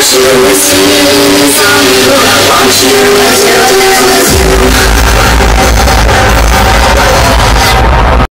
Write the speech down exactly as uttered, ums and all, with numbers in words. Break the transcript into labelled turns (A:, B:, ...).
A: want you to see me, tell me who I want you to